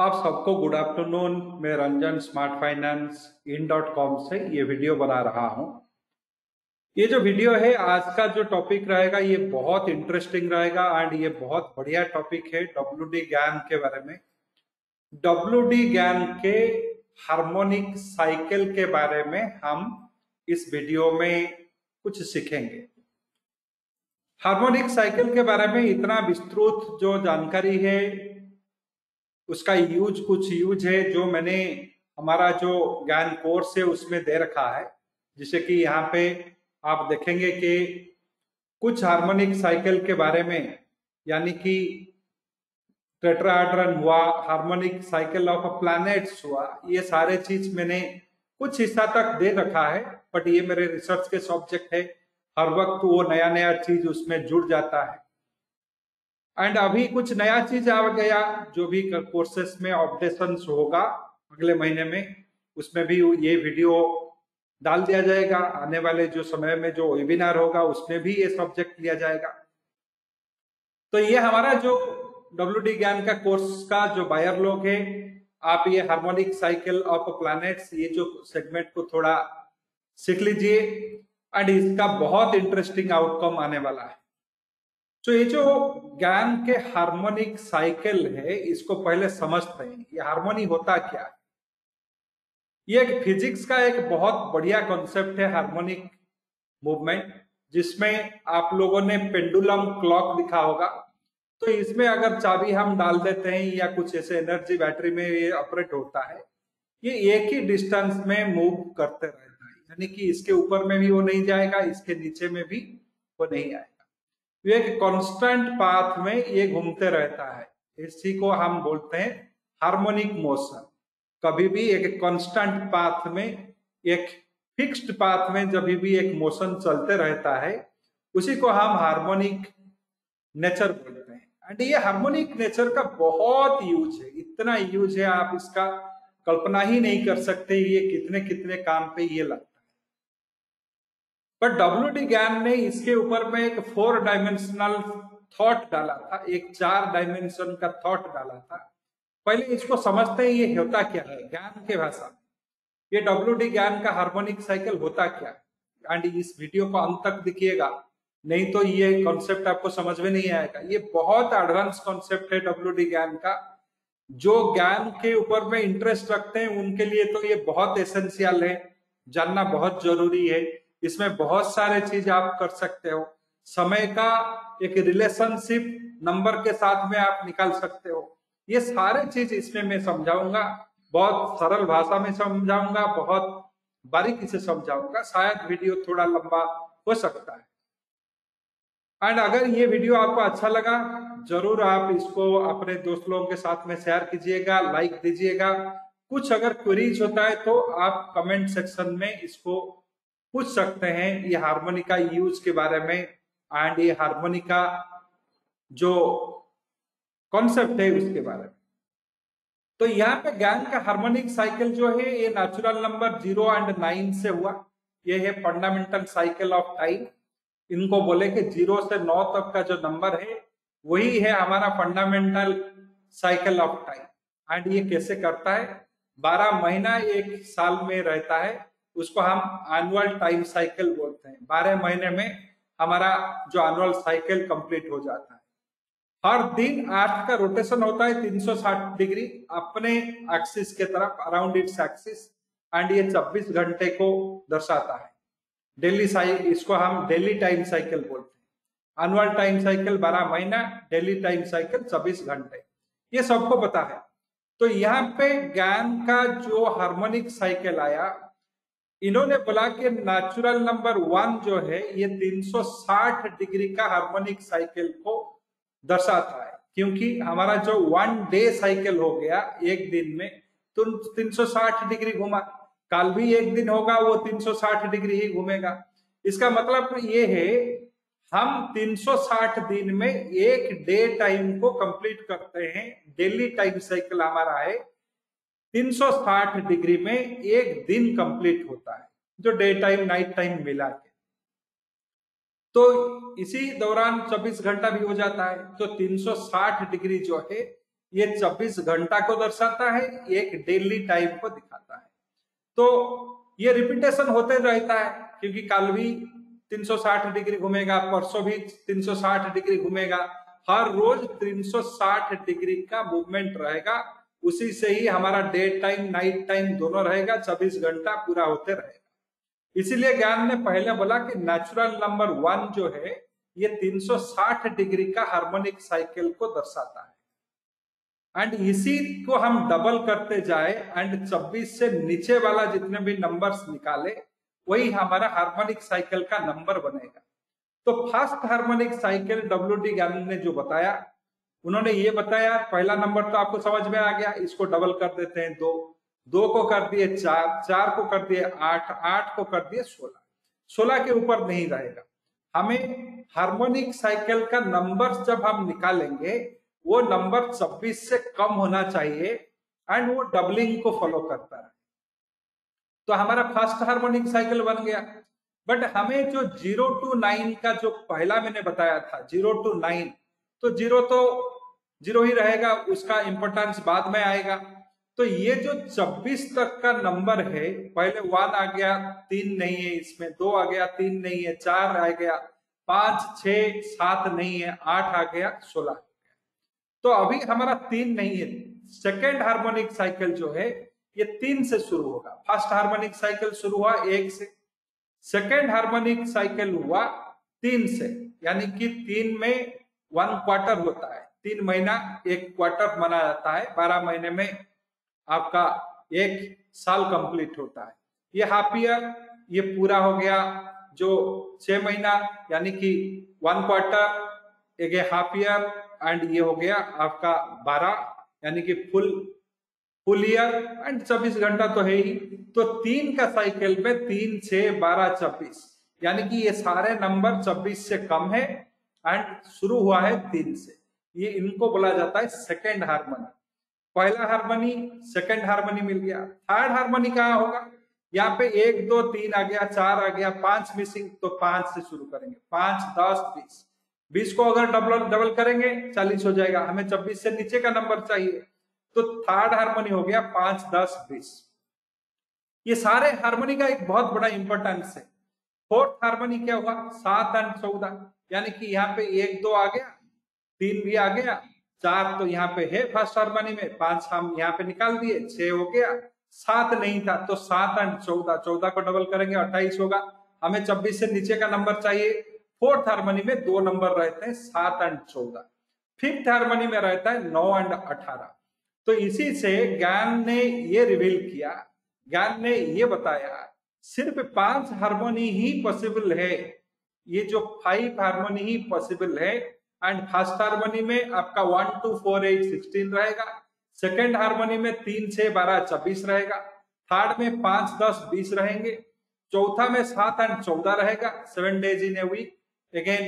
आप सबको good afternoon. मैं रंजन स्मार्ट फाइनेंस इन.com से ये वीडियो बना रहा हूँ। ये जो वीडियो है आज का जो टॉपिक रहेगा ये बहुत इंटरेस्टिंग रहेगा एंड ये बहुत बढ़िया टॉपिक है WD ज्ञान के बारे में। WD ज्ञान के हार्मोनिक साइकिल के बारे में हम इस वीडियो में कुछ सीखेंगे। हार्मोनिक साइकिल के बारे में इतना विस्तृत जो जानकारी है उसका कुछ यूज है जो मैंने हमारा जो ज्ञान कोर्स है उसमें दे रखा है। जिसे कि यहाँ पे आप देखेंगे कि कुछ हार्मोनिक साइकिल के बारे में, यानी कि टेट्राहेड्रन हुआ, हार्मोनिक साइकिल ऑफ प्लैनेट्स हुआ, ये सारे चीज मैंने कुछ हिस्सा तक दे रखा है। बट ये मेरे रिसर्च के सब्जेक्ट है, हर वक्त वो नया नया चीज उसमें जुड़ जाता है। एंड अभी कुछ नया चीज आ गया जो भी कोर्सेस में अपडेशन होगा अगले महीने में, उसमें भी ये वीडियो डाल दिया जाएगा। आने वाले जो समय में जो वेबिनार होगा उसमें भी ये सब्जेक्ट लिया जाएगा। तो ये हमारा जो WD ज्ञान का कोर्स का जो बायर लोग है, आप ये हार्मोनिक साइकिल ऑफ प्लैनेट्स ये जो सेगमेंट को थोड़ा सीख लीजिए एंड इसका बहुत इंटरेस्टिंग आउटकम आने वाला है। तो ये जो ज्ञान के हार्मोनिक साइकिल है इसको पहले समझते हैं, ये हार्मोनी होता क्या है। ये एक फिजिक्स का एक बहुत बढ़िया कॉन्सेप्ट है हार्मोनिक मूवमेंट, जिसमें आप लोगों ने पेंडुलम क्लॉक दिखा होगा। तो इसमें अगर चाबी हम डाल देते हैं या कुछ ऐसे एनर्जी बैटरी में ये ऑपरेट होता है, ये एक ही डिस्टेंस में मूव करते रहता है, यानी कि इसके ऊपर में भी वो नहीं जाएगा, इसके नीचे में भी वो नहीं आएगा। ये एक कांस्टेंट पाथ में ये घूमते रहता है, इसी को हम बोलते हैं हार्मोनिक मोशन। कभी भी एक कांस्टेंट पाथ में, एक फिक्स्ड पाथ में जब भी एक मोशन चलते रहता है उसी को हम हार्मोनिक नेचर बोलते हैं। एंड ये हार्मोनिक नेचर का बहुत यूज है, इतना यूज है आप इसका कल्पना ही नहीं कर सकते ये कितने कितने काम पे ये लगता है। पर WD ज्ञान ने इसके ऊपर में एक 4 डायमेंशनल थॉट डाला था, एक 4 डायमेंशन का थॉट डाला था। पहले इसको समझते हैं ये होता क्या है ज्ञान के भाषा में, ये WD ज्ञान का हार्मोनिक साइकिल होता क्या है। एंड इस वीडियो को अंत तक देखिएगा, नहीं तो ये कॉन्सेप्ट आपको समझ में नहीं आएगा। ये बहुत एडवांस कॉन्सेप्ट है WD ज्ञान का। जो ज्ञान के ऊपर में इंटरेस्ट रखते हैं उनके लिए तो ये बहुत एसेंशियल है, जानना बहुत जरूरी है। इसमें बहुत सारे चीज आप कर सकते हो, समय का एक रिलेशनशिप नंबर के साथ में आप निकाल सकते हो। ये सारे चीज इसमें मैं समझाऊंगा, बहुत सरल भाषा में समझाऊंगा, बहुत बारीकी से समझाऊंगा। शायद वीडियो थोड़ा लंबा हो सकता है। एंड अगर ये वीडियो आपको अच्छा लगा जरूर आप इसको अपने दोस्त लोगों के साथ में शेयर कीजिएगा, लाइक दीजिएगा। कुछ अगर क्वेरीज होता है तो आप कमेंट सेक्शन में इसको पूछ सकते हैं, ये हार्मोनिका यूज के बारे में एंड ये हार्मोनिका जो कॉन्सेप्ट है उसके बारे में। तो यहाँ पे ज्ञान का हार्मोनिक साइकिल जो है ये नेचुरल नंबर 0 एंड 9 से हुआ। ये है फंडामेंटल साइकिल ऑफ टाइम। इनको बोले कि 0 से 9 तक का जो नंबर है वही है हमारा fundamental cycle of time. And ये कैसे करता है, 12 महीना एक साल में रहता है, उसको हम एनुअल टाइम साइकिल बोलते हैं। 12 महीने में हमारा जो एनुअल साइकिल कंप्लीट हो जाता है। हर दिन अर्थ का रोटेशन होता है 360 डिग्री अपने एक्सिस के तरफ, अराउंड इट्स एक्सिस। एंड ये 24 घंटे को दर्शाता है। डेली इसको हम डेली टाइम साइकिल बोलते हैं। एनुअल टाइम साइकिल 12 महीना, डेली टाइम साइकिल 24 घंटे, ये सबको पता है। तो यहाँ पे ज्ञान का जो हार्मोनिक साइकिल आया, इन्होंने बोला कि नेचुरल नंबर 1 जो है ये 360 डिग्री का हार्मोनिक साइकिल को दर्शाता है, क्योंकि हमारा जो 1 डे साइकिल हो गया एक दिन में तो 360 डिग्री घुमा, कल भी एक दिन होगा वो 360 डिग्री ही घूमेगा। इसका मतलब ये है हम 360 दिन में एक डे टाइम को कंप्लीट करते हैं। डेली टाइम साइकिल हमारा है 360 डिग्री में एक दिन कंप्लीट होता है, जो डे टाइम नाइट टाइम मिला के। तो इसी दौरान 24 घंटा भी हो जाता है। तो 360 डिग्री जो है ये 24 घंटा को दर्शाता है, एक डेली टाइम को दिखाता है। तो ये रिपीटेशन होते रहता है, क्योंकि कल भी 360 डिग्री घूमेगा, परसों भी 360 डिग्री घूमेगा, हर रोज 360 डिग्री का मूवमेंट रहेगा। उसी से ही हमारा डे टाइम नाइट टाइम दोनों रहेगा, 24 घंटा पूरा होते रहेगा। इसीलिए ज्ञान ने पहले बोला कि नेचुरल नंबर 1 जो है ये 360 डिग्री का हार्मोनिक साइकिल को दर्शाता है। एंड इसी को हम डबल करते जाए एंड 24 से नीचे वाला जितने भी नंबर्स निकाले वही हमारा हार्मोनिक साइकिल का नंबर बनेगा। तो फर्स्ट हार्मोनिक साइकिल WD ज्ञान ने जो बताया, उन्होंने ये बताया, पहला नंबर तो आपको समझ में आ गया, इसको डबल कर देते हैं 2, 2 को कर दिए 4, 4 को कर दिए 8, 8 को कर दिए 16, 16 के ऊपर नहीं रहेगा। हमें हार्मोनिक साइकिल का नंबर जब हम निकालेंगे वो नंबर 24 से कम होना चाहिए एंड वो डबलिंग को फॉलो करता है। तो हमारा फर्स्ट हार्मोनिक साइकिल बन गया। बट हमें जो 0 to 9 का जो पहला मैंने बताया था 0 to 9, तो 0 तो 0 ही रहेगा, उसका इंपोर्टेंस बाद में आएगा। तो ये जो 24 तक का नंबर है, पहले 1 आ गया, 3 नहीं है इसमें, 2 आ गया, 3 नहीं है, 4 आ गया, 5, 6, 7 नहीं है, 8 आ गया, 16। तो अभी हमारा 3 नहीं है। सेकेंड हार्मोनिक साइकिल जो है ये 3 से शुरू होगा। फर्स्ट हार्मोनिक साइकिल शुरू हुआ 1 से, सेकेंड हार्मोनिक साइकिल हुआ 3 से, यानी कि 3 में 1 क्वार्टर होता है, 3 महीना 1 क्वार्टर माना जाता है, 12 महीने में आपका 1 साल कंप्लीट होता है। ये हाफ ईयर, ये पूरा हो गया जो 6 महीना, यानी कि 1 क्वार्टर, एक हाफ ईयर, एंड ये हो गया आपका 12, यानी कि फुल ईयर, एंड 24 घंटा तो है ही। तो 3 का साइकिल पे 3, 6, 12, 24, यानी कि ये सारे नंबर 24 से कम है एंड शुरू हुआ है 3 से। ये इनको बोला जाता है सेकेंड हार्मोनी। पहला हार्मोनी, सेकेंड हार्मोनी मिल गया। थर्ड हार्मोनी कहाँ होगा? यहाँ पे 1, 2, 3 आ गया, 4 आ गया, 5 मिसिंग, तो 5 से शुरू करेंगे। 5, 10, 20, 20 को अगर डबल करेंगे 40 हो जाएगा। हमें 24 से नीचे का नंबर चाहिए, तो थर्ड हार्मोनी हो गया 5, 10, 20। ये सारे हार्मोनी का एक बहुत बड़ा इंपॉर्टेंस है। फोर्थ हार्मोनी क्या हुआ? 7 और 14, यानी कि यहाँ पे 1, 2 आ गया, 3 भी आ गया, 4 तो यहाँ पे है फर्स्ट हार्मोनी में, 5 हम यहाँ पे निकाल दिए, 6 हो गया, 7 नहीं था, तो 7 और 14, 14 को डबल करेंगे 28 होगा। हमें 24 से नीचे का नंबर चाहिए। फोर्थ हार्मोनी में 2 नंबर रहते हैं, 7 और 14। फिफ्थ हार्मोनी में रहता है 9 और 18। तो इसी से ज्ञान ने ये रिवील किया, ज्ञान ने ये बताया सिर्फ 5 हार्मोनी ही पॉसिबल है, ये जो 5 हार्मोनी ही पॉसिबल है। एंड फर्स्ट हार्मोनी में आपका 1, 2, 4, 8, 16 रहेगा, सेकेंड हार्मोनी में 3, 6, 12, 24 रहेगा, थर्ड में 5, 10, 20 रहेंगे, चौथा में 7 और 14 रहेगा, 7 days in a week again,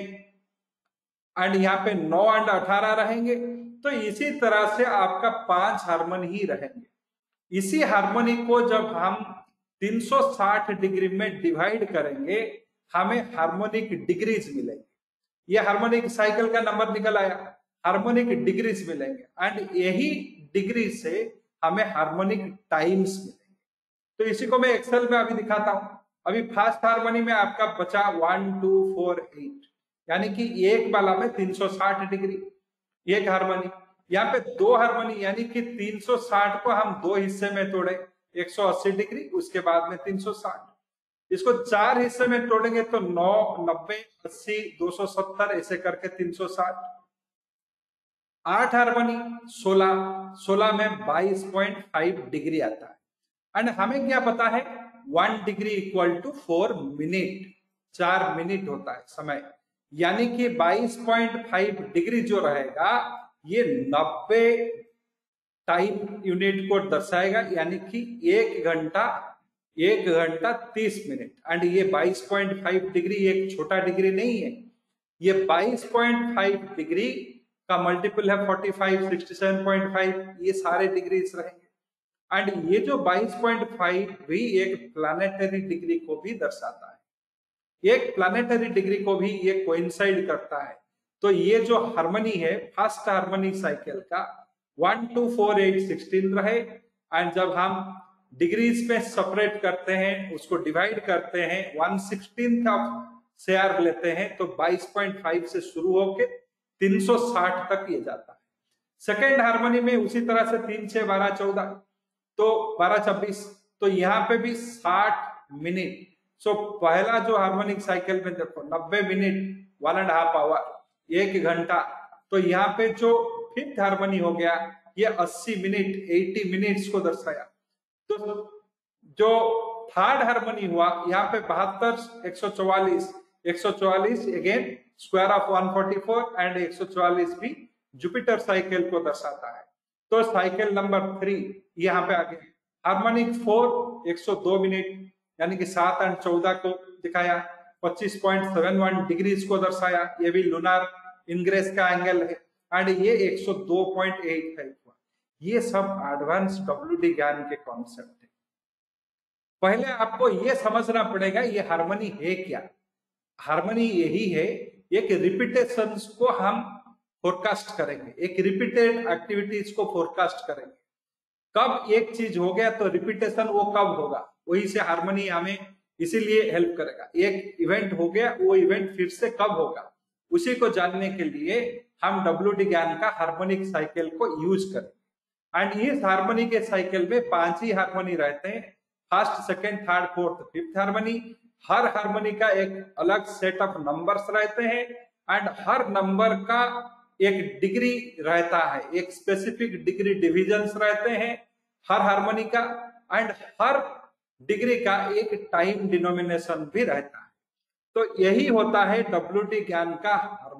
and यहाँ पे 9 और 18 रहेंगे। तो इसी तरह से आपका 5 हार्मोनी ही रहेंगे। इसी हार्मोनी को जब हम 360 डिग्री में डिवाइड करेंगे हमें हार्मोनिक डिग्रीज मिलेंगे। ये हार्मोनिक साइकिल का नंबर निकल आया, हार्मोनिक डिग्रीज मिलेंगे, एंड यही डिग्री से हमें हार्मोनिक टाइम्स मिलेंगे। तो इसी को मैं एक्सेल में अभी दिखाता हूं। अभी फर्स्ट हार्मोनी में आपका बचा 1, 2, 4, 8, यानी कि एक वाला में 360 डिग्री एक हार्मोनी। यहाँ पे 2 हार्मोनी, यानी कि 360 को हम 2 हिस्से में तोड़े, 180 डिग्री, उसके बाद में 360। इसको 4 हिस्से में तोड़ेंगे तो 9, 90, 80, 270 ऐसे करके 360। 8 हार्मोनी 16, 16 में 22.5 डिग्री आता है। एंड हमें क्या पता है 1 degree equal to 4 minute, 4 minute होता है समय, यानी कि 22.5 डिग्री जो रहेगा ये 90 टाइम यूनिट को दर्शाएगा, यानी कि 1 घंटा 30 मिनट। एंड ये 22.5 डिग्री एक छोटा डिग्री नहीं है, ये 22.5 डिग्री का मल्टीपल है 45, 67.5, ये सारे डिग्रीज रहेंगे। एंड ये जो 22.5 भी एक प्लानेटरी डिग्री को भी दर्शाता है, एक प्लानेटरी डिग्री को भी ये कोइंसाइड करता है। तो ये जो हार्मनी है फर्स्ट हार्मनी साइकिल का, 1 to 4 8 16 रहे, एंड जब हम डिग्रीज में सेपरेट करते हैं, उसको डिवाइड करते हैं, 1/16 ऑफ शेयर लेते हैं, तो 22.5 से शुरू होके 360 तक ये जाता है। सेकेंड हार्मोनी में उसी तरह से 3 6 12 14 तो 12 26, तो यहाँ पे भी 60 मिनट। सो पहला जो हार्मोनिक साइकिल में देखो 90 मिनट, 1.5 आवर, 1 घंटा। तो यहाँ पे जो फिफ्थ हार्मोनी हो गया ये 80 मिनट, 80 मिनट्स को दर्शाया। तो जो थर्ड हार्मोनी हुआ यहाँ पे 72 144 144 अगेन स्क्वायर ऑफ 144 एंड 144 भी जुपिटर साइकिल को दर्शाता है। तो साइकिल नंबर 3 यहाँ पे आ गया। हार्मोनिक 4 102 मिनट यानी कि 7 और 14 को दिखाया, 25.71 डिग्रीज को दर्शाया, ये भी लूनार इनग्रेस का एंगल है, एंड ये 102.85 हुआ। ये सब एडवांस डब्ल्यूडी ज्ञान के कॉन्सेप्ट है। पहले आपको ये समझना पड़ेगा ये हार्मनी है क्या। हार्मनी यही है, एक रिपीटेशंस को हम फोरकास्ट करेंगे, एक रिपीटेड एक्टिविटीज को फोरकास्ट करेंगे। कब एक चीज हो गया तो रिपीटेशन वो कब होगा, वही से हार्मनी हमें इसीलिए हेल्प करेगा। एक इवेंट हो गया, वो इवेंट फिर से कब होगा, उसी को जानने के लिए हम डब्ल्यूडी ज्ञान का हार्मोनिक साइकिल को यूज करें। एंड इस हार्मोनी के साइकिल में 5 ही हार्मोनी रहते हैं, first second third fourth fifth harmony. हर हार्मोनी का एक अलग सेट ऑफ नंबर्स रहते हैं, एंड हर नंबर का एक डिग्री रहता है, एक स्पेसिफिक डिग्री डिविजन्स रहते हैं हर हार्मोनी का, एंड हर डिग्री का एक टाइम डिनोमिनेशन भी रहता है। तो यही होता है डब्ल्यूडी ज्ञान का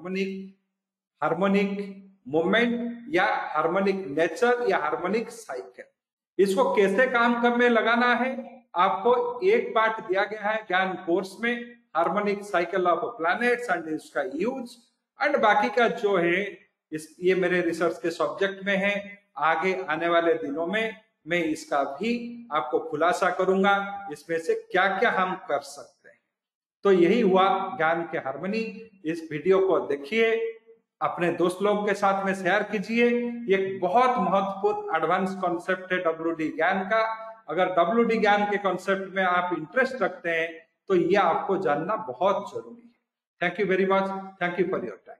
हार्मोनिक मूवमेंट या हार्मोनिक नेचर या हार्मोनिक साइकिल। इसको कैसे काम करने लगाना है, आपको एक पार्ट दिया गया है ज्ञान कोर्स में, harmonic cycle of planets and इसका यूज, एंड बाकी का जो है ये मेरे रिसर्च के सब्जेक्ट में है। आगे आने वाले दिनों में मैं इसका भी आपको खुलासा करूंगा, इसमें से क्या क्या हम कर सकते हैं। तो यही हुआ ज्ञान के हार्मनी। इस वीडियो को देखिए, अपने दोस्त लोगों के साथ में शेयर कीजिए। एक बहुत महत्वपूर्ण एडवांस कॉन्सेप्ट है डब्ल्यूडी ज्ञान का। अगर डब्ल्यूडी ज्ञान के कॉन्सेप्ट में आप इंटरेस्ट रखते हैं तो यह आपको जानना बहुत जरूरी है। Thank you very much, thank you for your time.